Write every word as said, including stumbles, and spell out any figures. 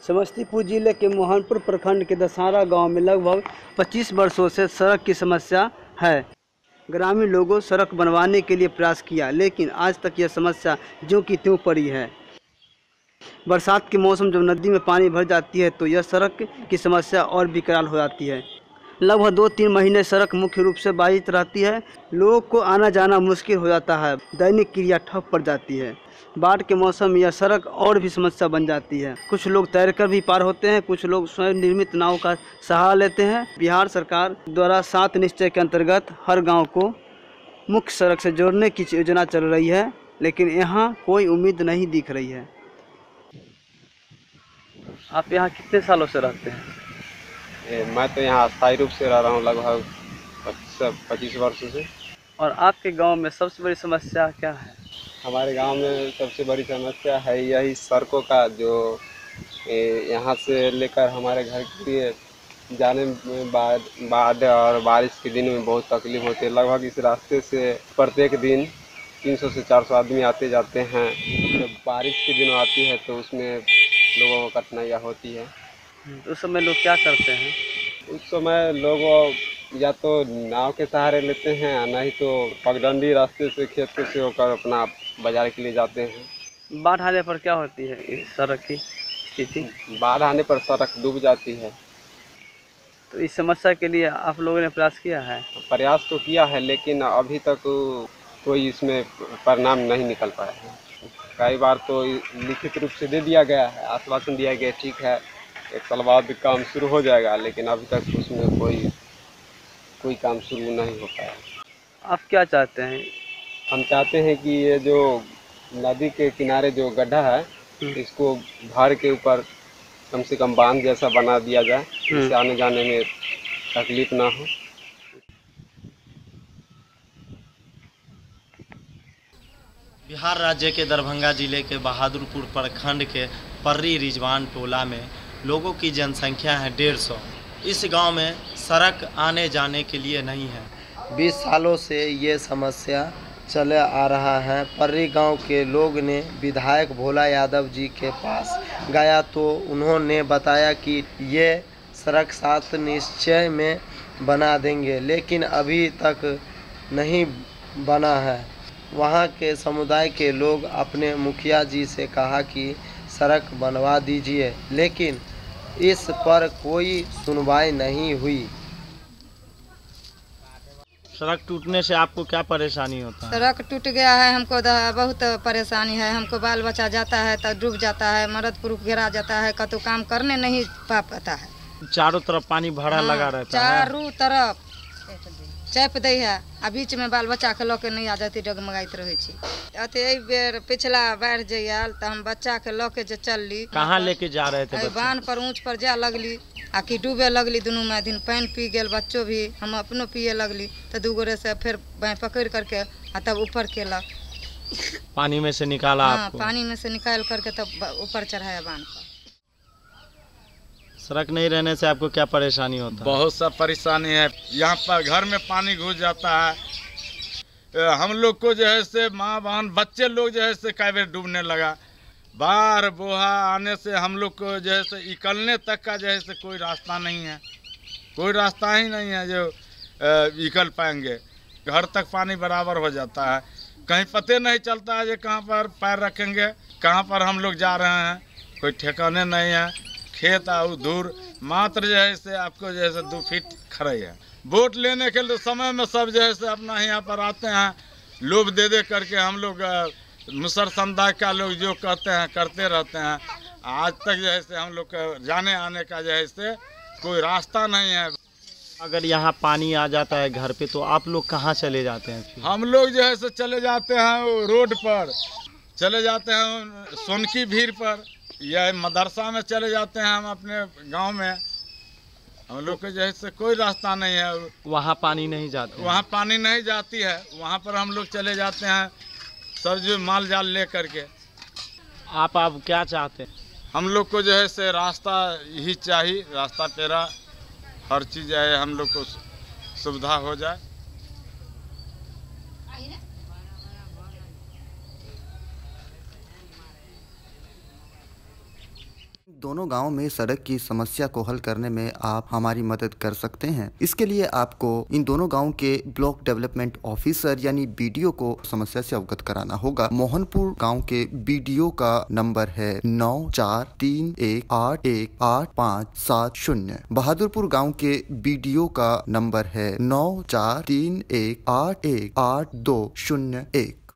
समस्तीपुर जिले के मोहनपुर प्रखंड के दसारा गांव में लगभग पच्चीस वर्षों से सड़क की समस्या है। ग्रामीण लोगों सड़क बनवाने के लिए प्रयास किया, लेकिन आज तक यह समस्या ज्यों की त्यों पड़ी है। बरसात के मौसम जब नदी में पानी भर जाती है तो यह सड़क की समस्या और भी विकराल हो जाती है। लगभग दो तीन महीने सड़क मुख्य रूप से बाधित रहती है। लोगों को आना जाना मुश्किल हो जाता है। दैनिक क्रिया ठप पड़ जाती है। बाढ़ के मौसम में यह सड़क और भी समस्या बन जाती है। कुछ लोग तैरकर भी पार होते हैं, कुछ लोग स्वयं निर्मित नाव का सहारा लेते हैं। बिहार सरकार द्वारा सात निश्चय के अंतर्गत हर गांव को मुख्य सड़क से जोड़ने की योजना चल रही है, लेकिन यहाँ कोई उम्मीद नहीं दिख रही है। आप यहाँ कितने सालों से रहते हैं? ए, मैं तो यहाँ स्थायी रूप से रह रहा हूँ लगभग पच्चीस वर्षों से। और आपके गांव में सबसे बड़ी समस्या क्या है? हमारे गांव में सबसे बड़ी समस्या है यही सड़कों का, जो यहाँ से लेकर हमारे घर के लिए जाने में बाद बाढ़ और बारिश के दिन में बहुत तकलीफ होती है। लगभग इस रास्ते से प्रत्येक दिन तीन सौ से चार सौ आदमी आते जाते हैं। जब बारिश के दिन आती है तो उसमें लोगों को कठिनाइयाँ होती है। उस समय लोग क्या करते हैं? उस समय लोग या तो नाव के सहारे लेते हैं, नहीं तो पगडंडी रास्ते से खेतों से होकर अपना बाजार के लिए जाते हैं। बाढ़ आने पर क्या होती है इस सड़क की स्थिति? बाढ़ आने पर सड़क डूब जाती है। तो इस समस्या के लिए आप लोगों ने प्रयास किया है? प्रयास तो किया है, लेकिन अभी तक कोई इसमें परिणाम नहीं निकल पाया है। कई बार तो लिखित रूप से दे दिया गया है, आश्वासन दिया गया ठीक है एक साल बाद काम शुरू हो जाएगा, लेकिन अभी तक उसमें कोई कोई काम शुरू नहीं हो पाया। आप क्या चाहते हैं? हम चाहते हैं कि ये जो नदी के किनारे जो गड्ढा है इसको भर के ऊपर कम से कम बांध जैसा बना दिया जाए, जिससे आने जाने में तकलीफ ना हो। बिहार राज्य के दरभंगा जिले के बहादुरपुर प्रखंड के पर्री रिजवान टोला में लोगों की जनसंख्या है डेढ़ सौ। इस गांव में सड़क आने जाने के लिए नहीं है। बीस सालों से ये समस्या चले आ रहा है। पर्री गांव के लोग ने विधायक भोला यादव जी के पास गया तो उन्होंने बताया कि ये सड़क सात निश्चय में बना देंगे, लेकिन अभी तक नहीं बना है। वहाँ के समुदाय के लोग अपने मुखिया जी से कहा कि सड़क बनवा दीजिए, लेकिन इस पर कोई सुनवाई नहीं हुई। सड़क टूटने से आपको क्या परेशानी होता है? सड़क टूट गया है, हमको बहुत परेशानी है। हमको बाल बच्चा जाता है तो डूब जाता है, मर्द पुरुष घेरा जाता है, कतो काम करने नहीं पा पाता है। चारों तरफ पानी भरा हाँ, लगा रहता है। चारों तरफ चैप दै है, आ बीच में बाल बच्चा के लके नहीं आ जाती, डगमगाइत रहे छी। अते एहि बेर पिछला बाढ़ जे आयल तो हम बच्चा के लके जे चलली। कहाँ लेके जा रहे थे? बांध पर ऊंच पर जा लगली आ कि डूबे लगली। दोनों में दिन पानी पी गेल, बच्चों भी, हम अपनो पिए लगली। तो दू गोरे से फिर बाएं पकड़ करके आ तब ऊपर केलक। पानी में से निकाला हाँ, आपको? पानी में से निकाल करके तब ऊपर चढ़ाया बांध पर। सड़क नहीं रहने से आपको क्या परेशानी होता है? बहुत सा परेशानी है। यहाँ पर घर में पानी घुस जाता है। हम लोग को जो है से माँ बहन बच्चे लोग जो है से कई बार डूबने लगा। बाढ़ बोहा आने से हम लोग को जो है से निकलने तक का जो है से कोई रास्ता नहीं है। कोई रास्ता ही नहीं है जो निकल पाएंगे। घर तक पानी बराबर हो जाता है, कहीं पते नहीं चलता है जो कहाँ पर पैर रखेंगे, कहाँ पर हम लोग जा रहे हैं, कोई ठिकाने नहीं है। खेत आउ दूर मात्र जो है से आपको जो है से दो फीट खड़े है। वोट लेने के लिए समय में सब जो है से अपना यहाँ पर आते हैं, लोभ दे दे करके हम लोग मुसर समुदाय का लोग जो कहते हैं करते रहते हैं। आज तक जो है से हम लोग का जाने आने का जो है से कोई रास्ता नहीं है। अगर यहाँ पानी आ जाता है घर पे तो आप लोग कहाँ चले जाते हैं फिर? हम लोग जो है से चले जाते हैं रोड पर, चले जाते हैं सोनकी भीड़ पर, या मदरसा में चले जाते हैं। हम अपने गांव में हम लोग के जो है से कोई रास्ता नहीं है। वहाँ पानी नहीं जाती? वहाँ पानी नहीं जाती है, वहाँ पर हम लोग चले जाते हैं सब जो माल जाल ले करके। आप अब क्या चाहते हैं? हम लोग को जो है से रास्ता ही चाहिए, रास्ता टेरा हर चीज़ है, हम लोग को सुविधा हो जाए। दोनों गांव में सड़क की समस्या को हल करने में आप हमारी मदद कर सकते हैं। इसके लिए आपको इन दोनों गांव के ब्लॉक डेवलपमेंट ऑफिसर यानी बीडीओ को समस्या से अवगत कराना होगा। मोहनपुर गांव के बीडीओ का नंबर है नौ चार तीन एक आठ एक आठ पाँच सात शून्य। बहादुरपुर गांव के बीडीओ का नंबर है नौ चार तीन एक आठ एक आठ दो शून्य एक।